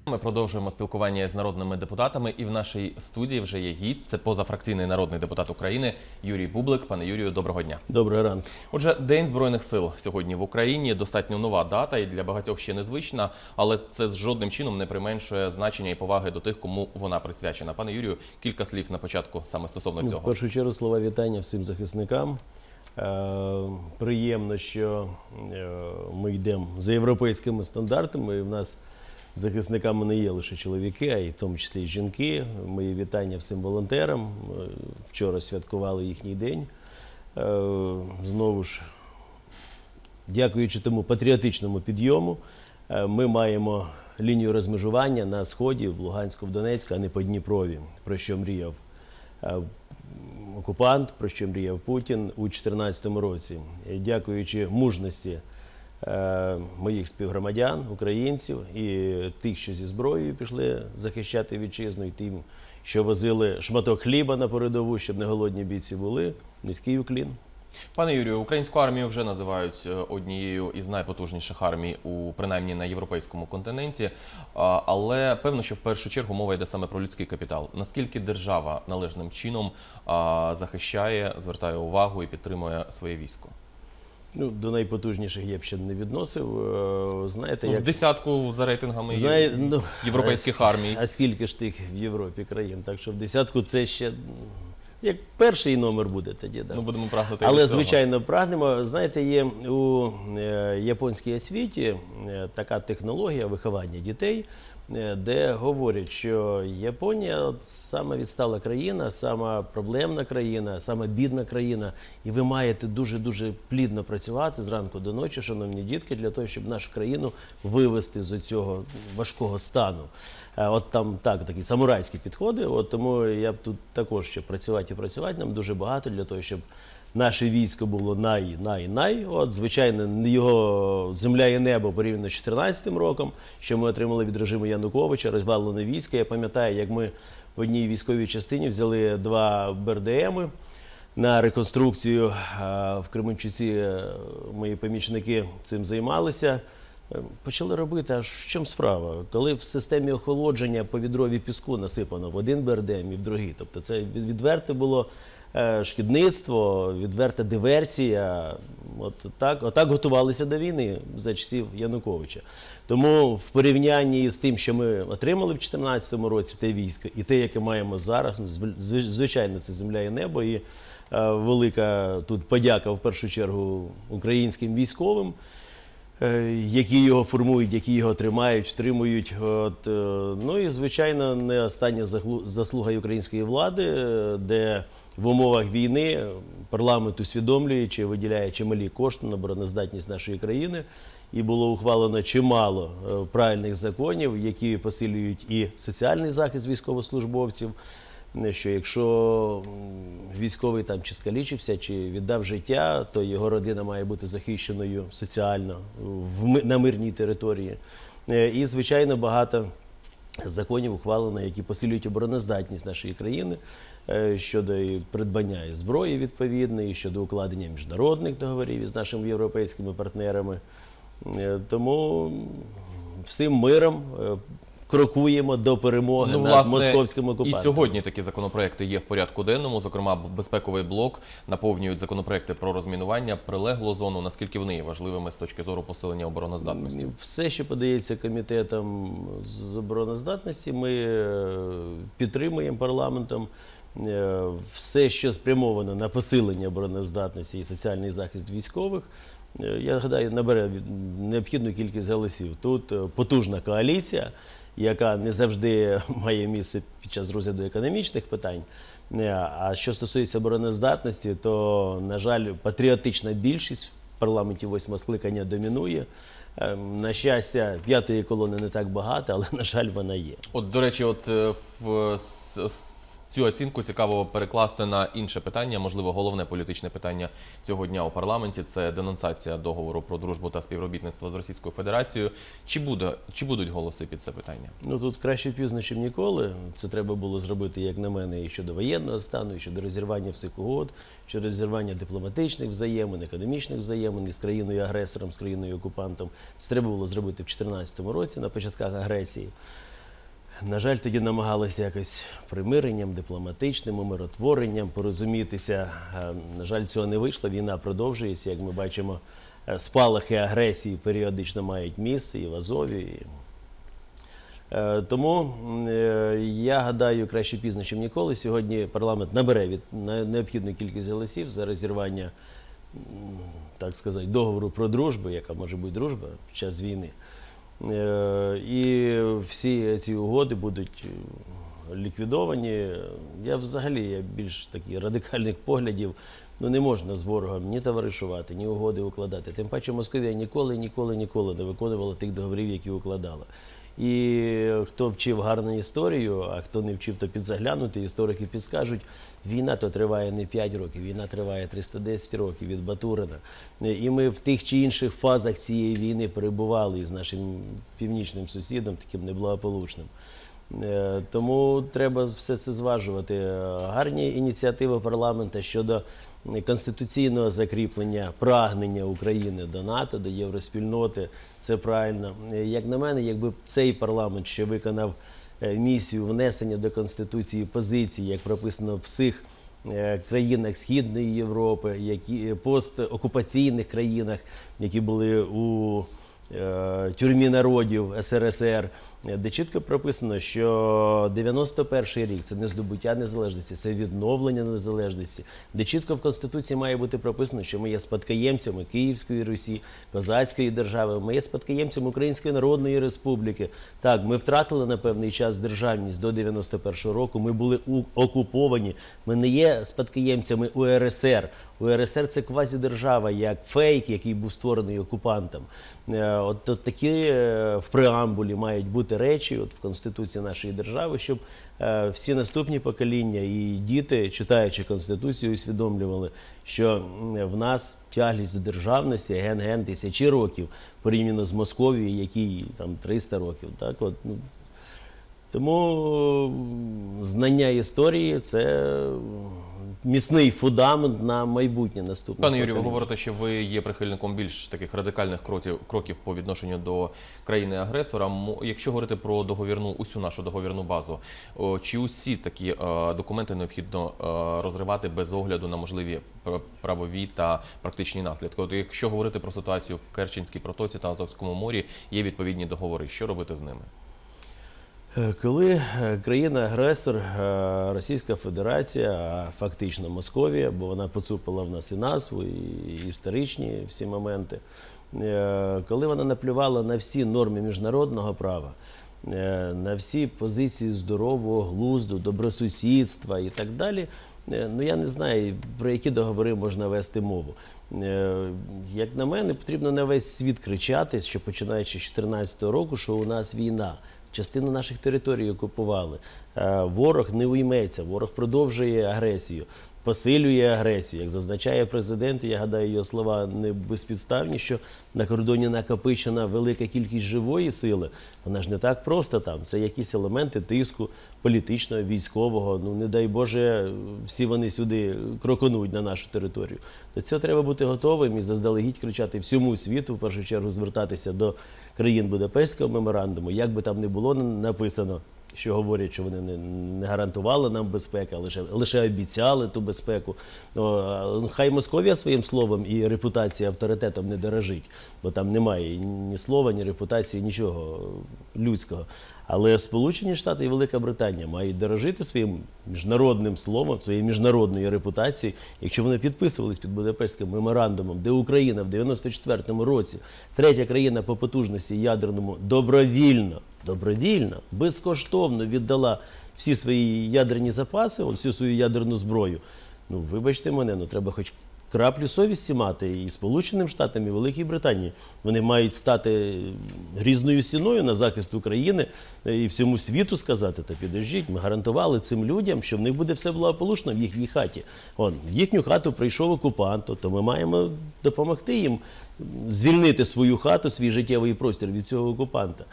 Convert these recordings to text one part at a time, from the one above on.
Ми продовжуємо спілкування з народними депутатами, і в нашій студії вже є гість. Це позафракційний народний депутат України Юрій Бублик. Пане Юрію, доброго дня. Доброго ранку. Отже, День Збройних сил сьогодні в Україні. Достатньо нова дата і для багатьох ще незвична, але це жодним чином не применшує значення і поваги до тих, кому вона присвячена. Пане Юрію, кілька слів на початку саме стосовно цього. В першу чергу слова вітання всім захисникам. Приємно, що ми йдемо за європейськими стандартами. І в нас захисниками не є лише чоловіки, а й в тому числі і жінки. Мої вітання всім волонтерам. Вчора святкували їхній день. Знову ж, дякуючи тому патріотичному підйому, ми маємо лінію розмежування на Сході, в Луганську, в Донецьку, а не по Дніпрові, про що мріяв окупант, про що мріяв Путін у 2014 році. Дякуючи мужності моїх співгромадян, українців і тих, що зі зброєю пішли захищати вітчизну, і тим, що возили шматок хліба на передову, щоб не голодні бійці були. Низький уклін. Пане Юрію, українську армію вже називають однією із найпотужніших армій, принаймні на європейському континенті, але певно, що в першу чергу мова йде саме про людський капітал. Наскільки держава належним чином захищає, звертає увагу і підтримує своє військо? Ну, до найпотужніших я б ще не відносив. Знаєте, в десятку за рейтингами європейських армій. А скільки ж тих в Європі країн? Так що в десятку це ще як перший номер буде тоді. Да. Ну, будемо прагнути. Але, звичайно, прагнемо. Знаєте, є у японській освіті така технологія виховання дітей, де говорять, що Японія саме відстала країна, сама проблемна країна, сама бідна країна, і ви маєте дуже-дуже плідно працювати зранку до ночі, шановні дітки, для того, щоб нашу країну вивести з цього важкого стану. От там такі самурайські підходи, от тому я б тут також ще працювати і працювати нам дуже багато для того, щоб наше військо було най. От, звичайно, його земля і небо порівняно з 2014 роком, що ми отримали від режиму Януковича, розвалене військо. Я пам'ятаю, як ми в одній військовій частині взяли 2 БРДМи на реконструкцію. В Кременчуці мої помічники цим займалися. Почали робити, аж в чому справа? Коли в системі охолодження по відрові піску насипано в один БРДМ і в другий. Тобто це відверте було шкідництво, відверта диверсія. Отак готувалися до війни за часів Януковича. Тому в порівнянні з тим, що ми отримали в 2014 році, те військо, і те, яке маємо зараз, звичайно, це земля і небо. І велика тут подяка, в першу чергу, українським військовим, які його формують, які його тримають, втримують. Ну і, звичайно, не остання заслуга української влади, де в умовах війни парламент усвідомлює, чи виділяє чималі кошти на обороноздатність нашої країни. І було ухвалено чимало правильних законів, які посилюють і соціальний захист військовослужбовців, що якщо військовий там чи скалічився, чи віддав життя, то його родина має бути захищеною соціально на мирній території. І, звичайно, багато законів ухвалено, які посилюють обороноздатність нашої країни щодо придбання і зброї відповідної, щодо укладення міжнародних договорів із нашими європейськими партнерами. Тому всім миром крокуємо до перемоги над московським окупантом. І сьогодні такі законопроекти є в порядку денному, зокрема безпековий блок, наповнюють законопроекти про розмінування, прилеглу зону. Наскільки вони є важливими з точки зору посилення обороноздатності? Все, що подається комітетом з обороноздатності, ми підтримуємо парламентом. Все, що спрямовано на посилення обороноздатності і соціальний захист військових, я гадаю, набере необхідну кількість голосів. Тут потужна коаліція, яка не завжди має місце під час розгляду економічних питань. А що стосується обороноздатності, то, на жаль, патріотична більшість в парламенті 8-го скликання домінує. На щастя, п'ятої колони не так багато, але, на жаль, вона є. От, до речі, цю оцінку цікаво перекласти на інше питання, можливо, головне політичне питання цього дня у парламенті – це денонсація договору про дружбу та співробітництво з Російською Федерацією. Чи будуть голоси під це питання? Ну, тут краще пізно, ніж ніколи. Це треба було зробити, як на мене, і щодо воєнного стану, і щодо розірвання всіх угод, щодо розірвання дипломатичних взаємин, економічних взаємин із країною-агресором, з країною-окупантом. Це треба було зробити в 2014 році, на початках агресії. На жаль, тоді намагалися якось примиренням, дипломатичним, умиротворенням порозумітися. На жаль, цього не вийшло. Війна продовжується. Як ми бачимо, спалахи агресії періодично мають місце і в Азові. Тому я гадаю, краще пізно, ніж ніколи. Сьогодні парламент набере необхідну кількість голосів за розірвання, так сказати, договору про дружбу, яка може бути дружба під час війни. І всі ці угоди будуть ліквідовані. Я більш таких радикальних поглядів. Не можна з ворогом ні товаришувати, ні угоди укладати. Тим паче Московія ніколи не виконувала тих договорів, які укладала. І хто вчив гарну історію, а хто не вчив, то підзаглянути, історики підскажуть, війна то триває не 5 років, війна триває 310 років від Батурина. І ми в тих чи інших фазах цієї війни перебували із нашим північним сусідом, таким неблагополучним. Тому треба все це зважувати. Гарні ініціативи парламенту щодо конституційного закріплення прагнення України до НАТО, до євроспільноти, це правильно. Як на мене, якби цей парламент ще виконав місію внесення до Конституції позицій, як прописано в всіх країнах Східної Європи, постокупаційних країнах, які були у тюрмі народів СРСР, де чітко прописано, що 91-й рік – це не здобуття незалежності, це відновлення незалежності, де чітко в Конституції має бути прописано, що ми є спадкоємцями Київської Русі, Козацької держави, ми є спадкоємцями Української Народної Республіки. Так, ми втратили на певний час державність до 91-го року, ми були окуповані, ми не є спадкоємцями УРСР. УРСР – це квазідержава, як фейк, який був створений окупантом. От такі в преамбулі мають бути речі в Конституції нашої держави, щоб всі наступні покоління і діти, читаючи Конституцію, усвідомлювали, що в нас тяглість до державності ген-ген тисячі років, порівняно з Московією, якій там 300 років. Так? Тому знання історії – це міцний фундамент на майбутнє наступне. Пане Юрію, ви говорите, що ви є прихильником більш таких радикальних кроків по відношенню до країни-агресора. Якщо говорити про усю нашу договірну базу, чи усі такі документи необхідно розривати без огляду на можливі правові та практичні наслідки? От якщо говорити про ситуацію в Керченській протоці та Азовському морі, є відповідні договори. Що робити з ними? Коли країна-агресор, Російська Федерація, а фактично Московія, бо вона поцупила в нас і назву, і історичні всі моменти, коли вона наплювала на всі норми міжнародного права, на всі позиції здорового глузду, добросусідства і так далі, я не знаю, про які договори можна вести мову. Як на мене, потрібно на весь світ кричати, що починаючи з 2014 року, що у нас війна. Частину наших територій окупували. Ворог не уйметься, ворог продовжує агресію, посилює агресію. Як зазначає президент, я гадаю, його слова не безпідставні, що на кордоні накопичена велика кількість живої сили. Вона ж не так просто там. Це якісь елементи тиску політичного, військового. Не дай Боже, всі вони сюди кроконуть на нашу територію. До цього треба бути готовим і заздалегідь кричати всьому світу, в першу чергу звертатися до країн Будапештського меморандуму, як би там не було написано, що говорять, що вони не гарантували нам безпеку, а лише обіцяли ту безпеку. Хай Московія своїм словом і репутацією, авторитетом не дорожить, бо там немає ні слова, ні репутації, нічого людського. Але Сполучені Штати і Велика Британія мають дорожити своїм міжнародним словом, своєю міжнародною репутацією. Якщо вони підписувались під Будапештським меморандумом, де Україна в 94-му році, третя країна по потужності ядерному, добровільно, безкоштовно віддала всі свої ядерні запаси, всю свою ядерну зброю, вибачте мене, треба хоч краплю совісті мати і Сполученим Штатам, і Великій Британії. Вони мають стати грізною стіною на захист України і всьому світу сказати, та підождіть, ми гарантували цим людям, що в них буде все благополучно в їхній хаті. В їхню хату прийшов окупант, то ми маємо допомогти їм звільнити свою хату, свій життєвий простір від цього окупанта.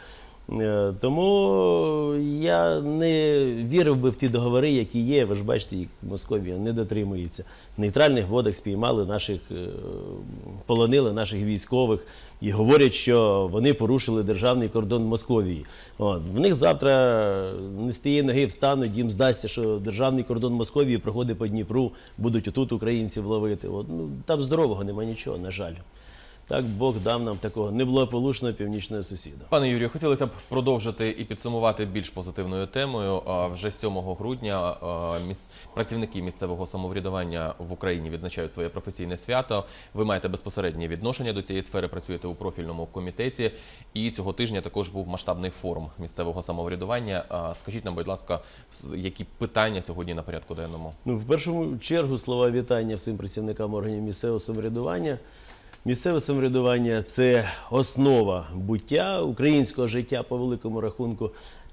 Тому я не вірив би в ті договори, які є. Ви ж бачите, їх Московія не дотримується. В нейтральних водах спіймали наших, полонили наших військових і говорять, що вони порушили державний кордон Московії. От. В них завтра не з тієї ноги встануть, їм здасться, що державний кордон Московії проходить по Дніпру, будуть отут українців ловити. От. Ну, там здорового нема нічого, на жаль. Так Бог дав нам такого неблагополучного північного сусіда. Пане Юрію, хотілося б продовжити і підсумувати більш позитивною темою. Вже 7 грудня працівники місцевого самоврядування в Україні відзначають своє професійне свято. Ви маєте безпосереднє відношення до цієї сфери, працюєте у профільному комітеті. І цього тижня також був масштабний форум місцевого самоврядування. Скажіть нам, будь ласка, які питання сьогодні на порядку денному? Ну, в першу чергу слова вітання всім працівникам органів місцевого самоврядування. Місцеве самоврядування – це основа буття українського життя по великому рахунку.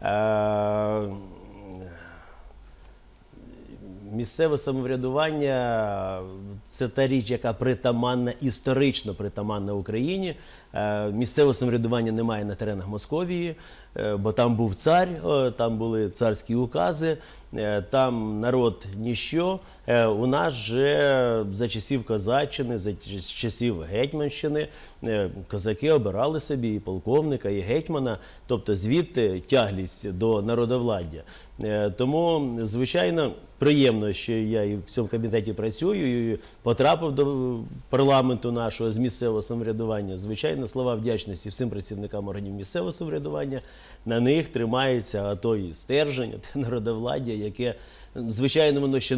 Місцеве самоврядування – це та річ, яка притаманна, історично притаманна Україні. Місцеве самоврядування немає на теренах Московії, бо там був цар, там були царські укази, там народ ніщо. У нас же за часів Козаччини, за часів Гетьманщини козаки обирали собі і полковника, і гетьмана, тобто звідти тяглість до народовладдя. Тому, звичайно, приємно, що я і в цьому комітеті працюю, і потрапив до парламенту нашого з місцевого самоврядування. Звичайно, слова вдячності всім працівникам органів місцевого самоврядування. На них тримається той стержень, те народовладдя, яке, звичайно, воно ще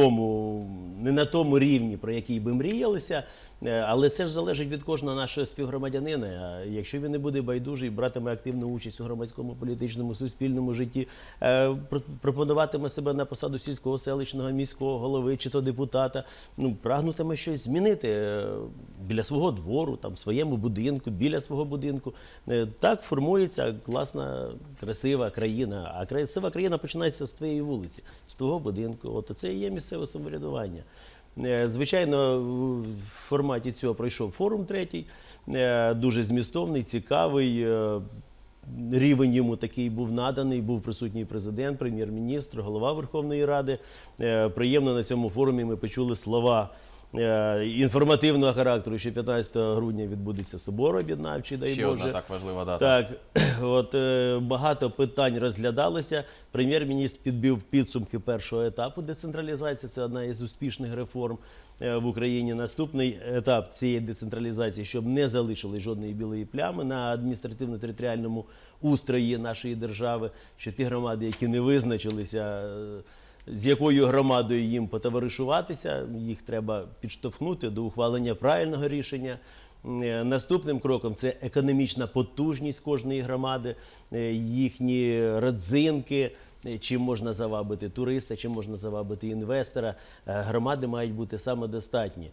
не на тому рівні, про який би мріялося, але це ж залежить від кожного нашого співгромадянина. Якщо він не буде байдужий, братиме активну участь у громадському, політичному, суспільному житті, пропонуватиме себе на посаду сільського, селищного, міського голови чи то депутата, прагнутиме щось змінити біля свого двору, там, в своєму будинку, біля свого будинку. Так формується класна, красива країна. А красива країна починається з твоєї вулиці, з твого будинку. От це і є місцеве самоврядування. Звичайно, в форматі цього пройшов форум третій, дуже змістовний, цікавий, рівень йому такий був наданий, був присутній президент, прем'єр-міністр, голова Верховної Ради. Приємно на цьому форумі ми почули слова інформативного характеру, що 15 грудня відбудеться собор об'єднавчий, дай Боже. Ще одна так важлива дата. Так, от багато питань розглядалося. Прем'єр-міністр підбив підсумки першого етапу децентралізації. Це одна із успішних реформ в Україні. Наступний етап цієї децентралізації, щоб не залишили жодної білої плями на адміністративно-територіальному устрої нашої держави, що ті громади, які не визначилися, з якою громадою їм потоваришуватися, їх треба підштовхнути до ухвалення правильного рішення. Наступним кроком – це економічна потужність кожної громади, їхні родзинки, чим можна завабити туриста, чим можна завабити інвестора. Громади мають бути самодостатні.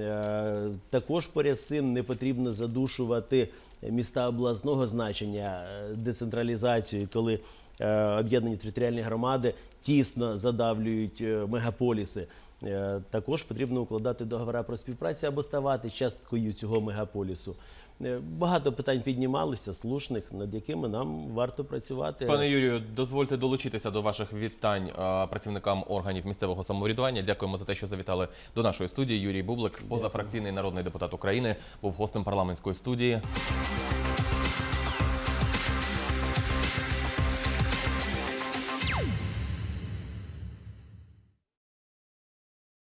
Також поряд з цим не потрібно задушувати міста обласного значення децентралізацією, коли об'єднані територіальні громади тісно задавлюють мегаполіси. Також потрібно укладати договори про співпрацю або ставати часткою цього мегаполісу. Багато питань піднімалися, слушних, над якими нам варто працювати. Пане Юрію, дозвольте долучитися до ваших вітань працівникам органів місцевого самоврядування. Дякуємо за те, що завітали до нашої студії. Юрій Бублик, позафракційний народний депутат України, був гостем парламентської студії.